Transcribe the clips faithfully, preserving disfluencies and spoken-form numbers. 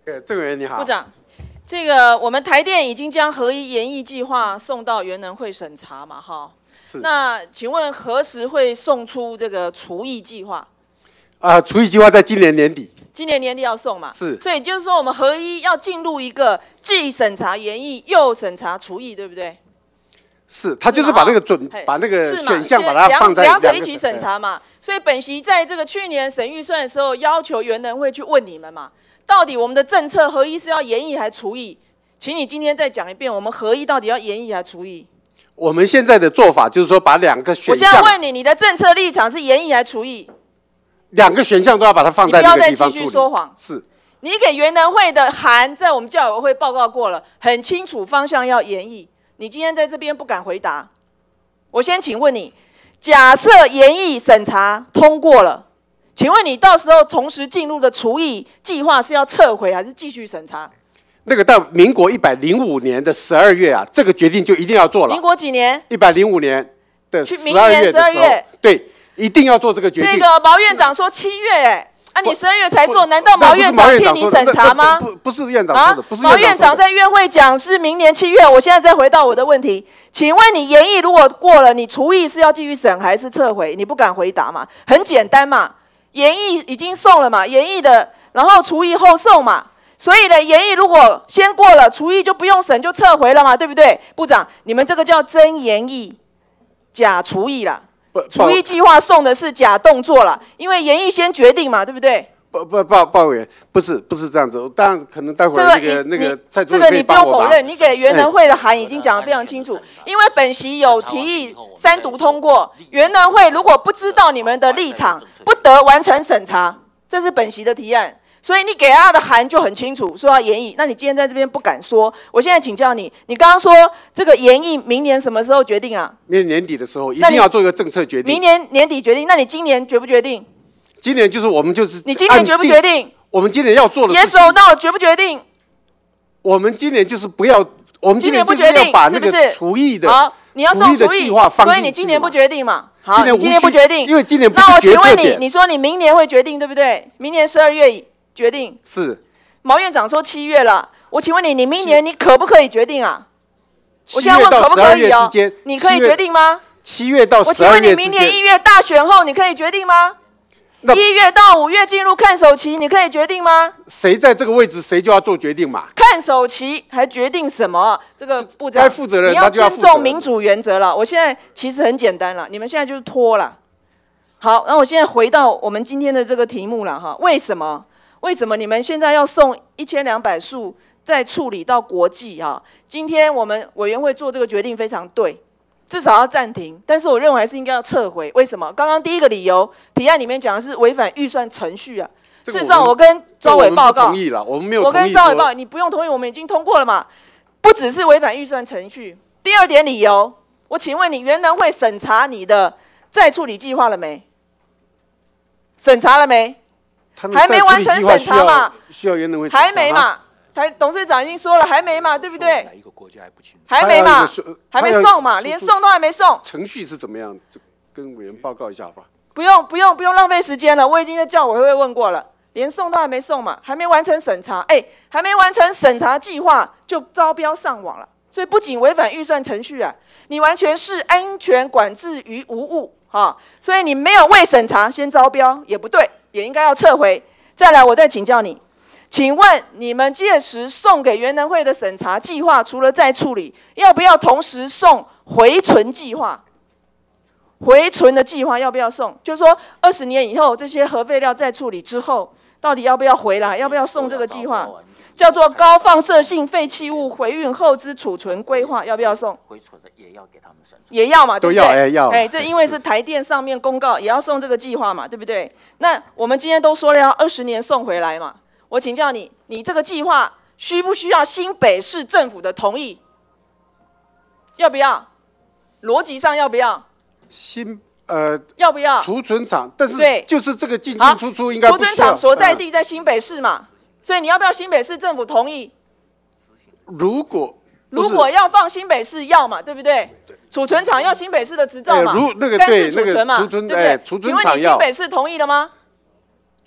呃，郑委员你好， 部长，这个我们台电已经将核一研议计划送到原能会审查嘛，哈。是。那请问何时会送出这个除役计划？ 啊、呃，除役计划在今年年底。 今年年底要送嘛？ 是。 所以就是说，我们核一要进入一个既审查研议又审查除役，对不对？ 是，他就是把那个准把那个选项把它放在两者一起审查嘛。所以本席在这个去年审预算的时候，要求原能会去问你们嘛。 到底我们的政策合一是要研议还除役？请你今天再讲一遍，我们合一到底要研议还除役？ 我们现在的做法就是说，把两个选项。 我现在问你，你的政策立场是研议还除役？ 两个选项都要把它放在那个地方处理。 你不要再继续说谎。 是。你给原能会的函在我们教委会报告过了，很清楚方向要研议。你今天在这边不敢回答，我先请问你：假设研议审查通过了。 请问你到时候同时进入的除役计划是要撤回还是继续审查？ 那个到民国一百零五年的十二月啊，这个决定就一定要做了。 民国几年？ 一百零五年的十二月的时候，对，一定要做这个决定。 这个毛院长说七月，哎，啊，你十二月才做，难道毛院长骗你审查吗？ 不，不是院长说的，不是毛院长在院会讲是明年七月。我现在再回到我的问题，请问你研议如果过了，你除役是要继续审还是撤回？你不敢回答嘛？很简单嘛。 研议已经送了嘛，研议的，然后除役后送嘛，所以呢，研议如果先过了，除役就不用审，就撤回了嘛，对不对？部长，你们这个叫真研议，假除役啦。除役计划送的是假动作啦，因为研议先决定嘛，对不对？ 不不报报委员，不是不是这样子，当然可能待会儿那个那个蔡主任这个你不用否认，你给原能会的函已经讲得非常清楚，因为本席有提议三读通过，原能会如果不知道你们的立场，不得完成审查，这是本席的提案，所以你给他的函就很清楚，说要研议。那你今天在这边不敢说，我现在请教你，你刚刚说这个研议明年什么时候决定啊？ 明年年底的时候一定要做一个政策决定。 明年年底决定，那你今年决不决定？ 今年就是我们就是你今年决不决定？ 我们今年要做的也手到决不决定？ 我们今年就是不要，我们今年不决定， 把那个除役的好，你要送除役，所以你今年不决定嘛？好，你今年不决定， 因为今年那我请问你，你说你明年会决定对不对？明年十二月决定是。 毛院长说七月了，我请问你，你明年你可不可以决定啊？我现在问可不可以哦？ 你可以决定吗？ 七月到十二月之间。 我请问你，明年一月大选后你可以决定吗？ 一月到五月进入看守期，你可以决定吗？ 谁在这个位置，谁就要做决定嘛。 看守期还决定什么？这个部长该负责任， 你要尊重民主原则了。我现在其实很简单了，你们现在就是拖了。好，那我现在回到我们今天的这个题目了哈。为什么？为什么你们现在要送一千两百束再处理到国际哈？今天我们委员会做这个决定非常对。 至少要暂停，但是我认为还是应该要撤回。为什么？刚刚第一个理由，提案里面讲的是违反预算程序啊。事实上，我跟周委报告， 同意了，我们没有。 我跟周委报告，你不用同意，我们已经通过了嘛。不只是违反预算程序，第二点理由，我请问你，原能会审查你的再处理计划了没？审查了没？还没完成审查嘛？ 需要原能会还没嘛？台董事长已经说了，还没嘛，对不对？还没嘛，还没送嘛，连送都还没送。 程序是怎么样？就跟委员报告一下吧。 不用不用不用浪费时间了，我已经在教委会问过了，连送都还没送嘛，还没完成审查，哎，还没完成审查计划就招标上网了，所以不仅违反预算程序啊，你完全是安全管制于无物哈，所以你没有未审查先招标也不对，也应该要撤回。再来，我再请教你。 请问你们届时送给原能会的审查计划，除了再处理，要不要同时送回存计划？回存的计划要不要送？就是说，二十年以后这些核废料再处理之后，到底要不要回来？要不要送这个计划？叫做高放射性废弃物回运后之储存规划，要不要送？ 回存的也要给他们审查， 也要嘛，对不对？ 哎要， 哎，这因为是台电上面公告，也要送这个计划嘛，对不对？那我们今天都说了要二十年送回来嘛。 我请教你，你这个计划需不需要新北市政府的同意？要不要？逻辑上要不要？ 新呃要不要？ 储存厂，但是对， 就是这个进进出出应该不需要。 储存厂所在地在新北市嘛，所以你要不要新北市政府同意？ 如果如果要放新北市要嘛，对不对？储存厂要新北市的执照嘛， 如那个干式储存嘛， 对不对？ 储存厂要。 请问你新北市同意了吗？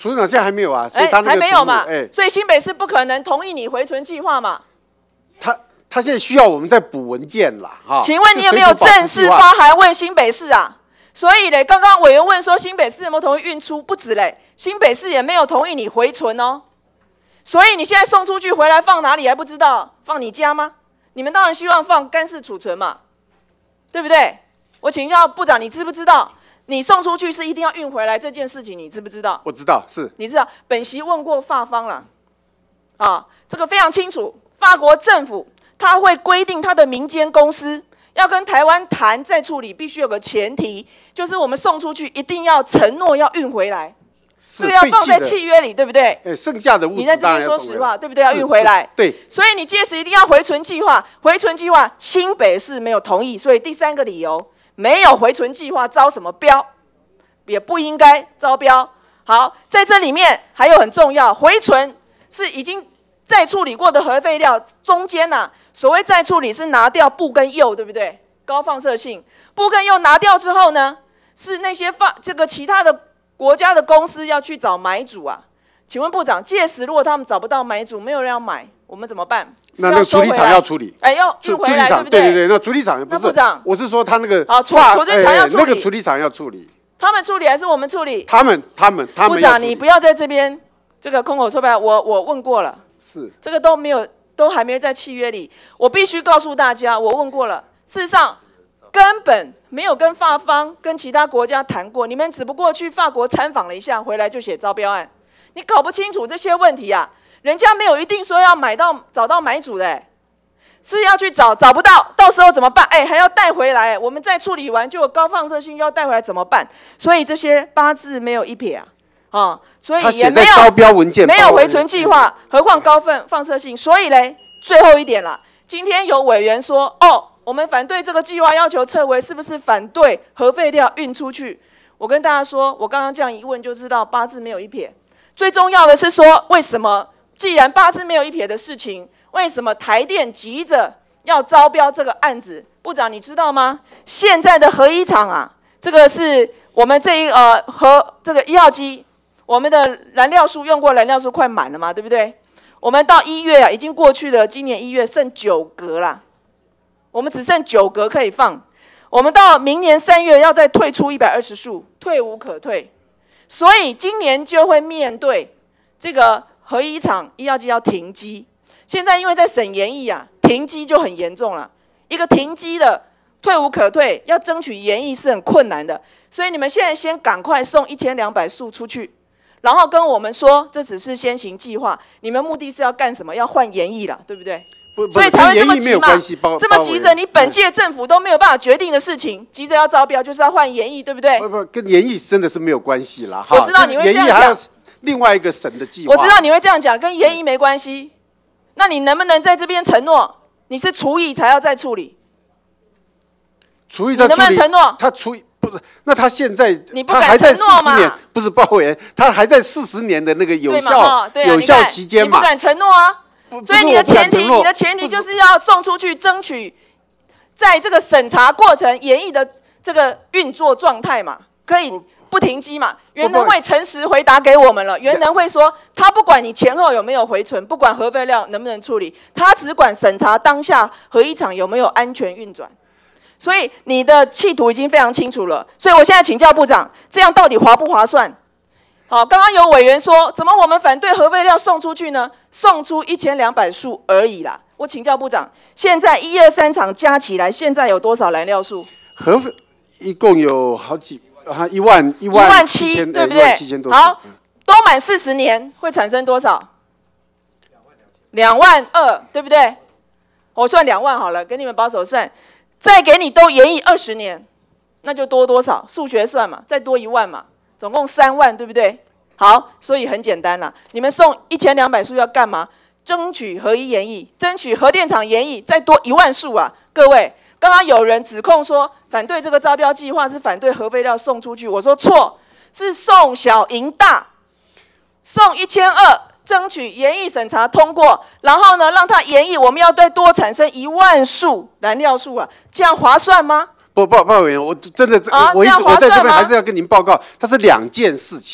处长现在还没有啊，所以他那个还没有嘛， 哎， 所以新北市不可能同意你回存计划嘛。 他他现在需要我们再补文件啦，哈。 请问你有没有正式发函问新北市啊？所以嘞，刚刚委员问说新北市有没有同意运出，不止嘞，新北市也没有同意你回存哦。所以你现在送出去回来放哪里还不知道？放你家吗？你们当然希望放干式储存嘛，对不对？我请教部长，你知不知道？你送出去是一定要运回来这件事情，你知不知道？ 我知道，是。 你知道，本席问过法方了，啊，这个非常清楚。法国政府他会规定他的民间公司要跟台湾谈再处理，必须有个前提，就是我们送出去一定要承诺要运回来，这个要放在契约里，对不对？ 哎，剩下的物质你在这边说实话，对不对？要运回来， 对。 所以你届时一定要回存计划，回存计划新北市没有同意，所以第三个理由。没有回存计划招什么标，也不应该招标。好，在这里面还有很重要，回存是已经再处理过的核废料，中间呐、啊，所谓再处理是拿掉钚跟铀，对不对？高放射性，钚跟铀拿掉之后呢，是那些放这个其他的国家的公司要去找买主啊。请问部长，届时如果他们找不到买主，没有人要买，我们怎么办？ 那那个处理厂要处理， 哎，要运回来，对不对？ 对对对，那处理厂不是。 部长， 我是说他那个好，处处理厂要处理， 那个处理厂要处理。 他们处理还是我们处理？ 他们他们他们。 部长，你不要在这边这个空口说白，我我问过了， 是这个都没有，都还没有在契约里。我必须告诉大家，我问过了，事实上根本没有跟法方跟其他国家谈过，你们只不过去法国参访了一下，回来就写招标案。你搞不清楚这些问题啊，人家没有一定说要买到找到买主的、欸，是要去找找不到，到时候怎么办？哎，还要带回来、欸，我们再处理完就有高放射性要带回来怎么办？所以这些八字没有一撇啊，啊、哦，所以也没有招标文件， 没有回存计划，何况高放放射性。所以嘞，最后一点了，今天有委员说，哦，我们反对这个计划要求撤回，是不是反对核废料运出去？我跟大家说，我刚刚这样一问就知道八字没有一撇。最重要的是说，为什么既然八字没有一撇的事情，为什么台电急着要招标这个案子？部长你知道吗？现在的核一厂啊，这个是我们这一呃核这个一号机，我们的燃料数用过燃料数快满了嘛，对不对？我们到一月啊，已经过去了，今年一月剩九格啦，我们只剩九格可以放。我们到明年三月要再退出一百二十束，退无可退。所以今年就会面对这个核一厂一号机要停机，现在因为在审研议啊，停机就很严重了。一个停机的退无可退，要争取研议是很困难的。所以你们现在先赶快送一千两百束出去，然后跟我们说这只是先行计划，你们目的是要干什么？要换研议了，对不对？所以才会这么急嘛，这么急着，你本届政府都没有办法决定的事情，急着要招标，就是要换研议，对不对？ 不不，跟研议真的是没有关系啦。 我知道你会这样讲， 还要另外一个省的计划。 我知道你会这样讲，跟研议没关系。那你能不能在这边承诺，你是除役才要再处理？ 除役再处理， 你能不能承诺？ 他除役不是？那他现在你不敢承诺嘛？ 不是报委员，他还在四十年的那个有效有效期间嘛？ 你不敢承诺啊？所以你的前提，你的前提就是要送出去，争取在这个审查过程、研议的这个运作状态嘛，可以不停机嘛。原能会诚实回答给我们了，原能会说他不管你前后有没有回存，不管核废料能不能处理，他只管审查当下核一厂有没有安全运转。所以你的企图已经非常清楚了。所以我现在请教部长，这样到底划不划算？好，刚刚有委员说，怎么我们反对核废料送出去呢？送出一千两百束而已啦。我请教部长，现在一二三厂加起来，现在有多少燃料数？ 核一共有好几啊，一万一万一万七，对不对？好，都满四十年会产生多少？两万二，对不对？我算两万好了，给你们保守算，再给你都延役二十年，那就多多少？数学算嘛，再多一万嘛。总共三万，对不对？好，所以很简单啦。你们送一千两百束要干嘛？争取核一研议，争取核电厂研议，再多一万束啊！各位，刚刚有人指控说反对这个招标计划是反对核废料送出去，我说错，是送小赢大，送一千二，争取研议审查通过，然后呢让它研议，我们要再多产生一万束燃料数啊，这样划算吗？不， 报报委员，我真的，啊、我一直我在这边还是要跟您报告，它是两件事情。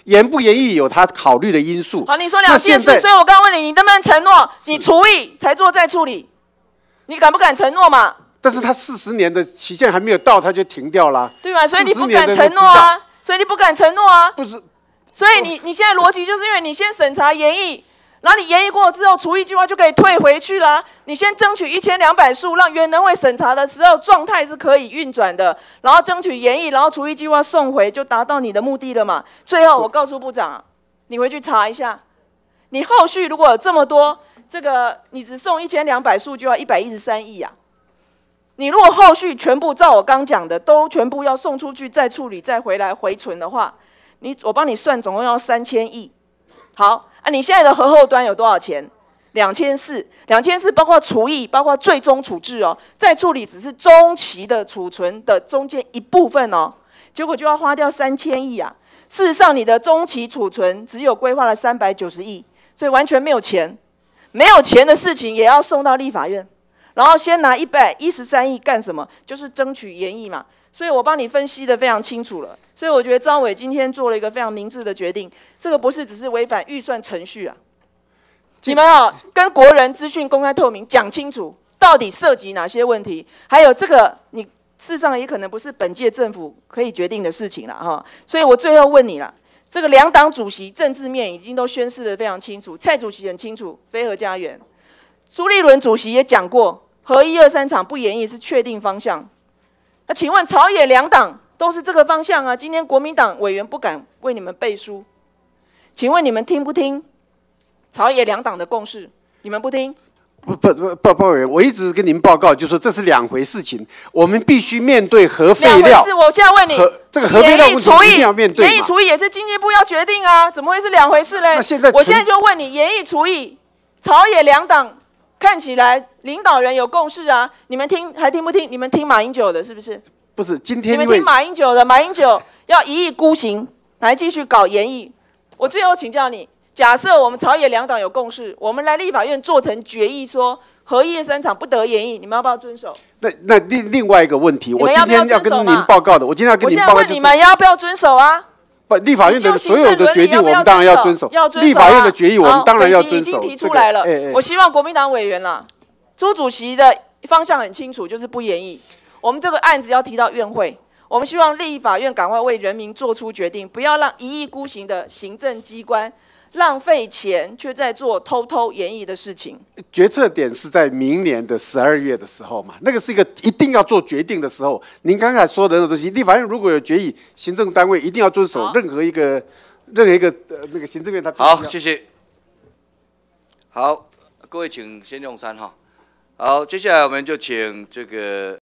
延不延役有他考虑的因素。 好，你说两件事，所以我刚刚问你，你能不能承诺你除役才做再处理？你敢不敢承诺嘛？ 但是他四十年的期限还没有到，他就停掉了， 对吧？所以你不敢承诺啊，所以你不敢承诺啊， 不是？ 所以你你现在逻辑就是因为你先审查延役。然后你延役过之后，除役计划就可以退回去啦。你先争取一千两百数，让原能会审查的时候状态是可以运转的，然后争取延役，然后除役计划送回，就达到你的目的了嘛。最后我告诉部长，你回去查一下，你后续如果有这么多，这个你只送一千两百数就要一百一十三亿啊。你如果后续全部照我刚讲的，都全部要送出去再处理再回来回存的话，你我帮你算，总共要三千亿。好。啊，你现在的核后端有多少钱？两千四，两千四包括除役，包括最终处置哦，再处理只是中期的储存的中间一部分哦，结果就要花掉三千亿啊！事实上，你的中期储存只有规划了三百九十亿，所以完全没有钱，没有钱的事情也要送到立法院，然后先拿一百一十三亿干什么？就是争取延役嘛。所以我帮你分析的非常清楚了。所以我觉得张伟今天做了一个非常明智的决定，这个不是只是违反预算程序啊！你们啊，跟国人资讯公开透明讲清楚，到底涉及哪些问题，还有这个你事实上也可能不是本届政府可以决定的事情了哈。所以我最后问你了，这个两党主席政治面已经都宣示得非常清楚，蔡主席很清楚，非核家园，朱立伦主席也讲过，核一二三厂不延役是确定方向。那请问朝野两党都是这个方向啊？今天国民党委员不敢为你们背书，请问你们听不听朝野两党的共识？你们不听？ 不不不不不委员，我一直跟您报告，就说这是两回事情，我们必须面对核废料。 两回事，我现在问你， 这个核废料问题一定要面对嘛。 延役除役也是经济部要决定啊，怎么会是两回事嘞？ 那现在我现在就问你，延役除役，朝野两党看起来领导人有共识啊，你们听还听不听？你们听马英九的，是不是？ 不是，今天你们听马英九的，马英九要一意孤行，来继续搞延役。我最后请教你，假设我们朝野两党有共识，我们来立法院做成决议说核一三厂不得延役，你们要不要遵守？ 那那另另外一个问题，我今天要跟您报报告的，我今天要跟您报告、就是， 我现在问你们要不要遵守啊？ 不，立法院的所有的决定，我们当然要遵守。 要遵守、啊。 立法院的决议，我们当然要遵守。 已经提出来了。 这个欸欸我希望国民党委员啦，朱主席的方向很清楚，就是不延役。我们这个案子要提到院会，我们希望立法院赶快为人民做出决定，不要让一意孤行的行政机关浪费钱，却在做偷偷延役的事情。 决策点是在明年的十二月的时候嘛，那个是一个一定要做决定的时候。您刚才说的那种东西，立法院如果有决议，行政单位一定要遵守任何一个任何一个呃那个行政院他好，谢谢。好，各位请先用餐哈。好，接下来我们就请这个。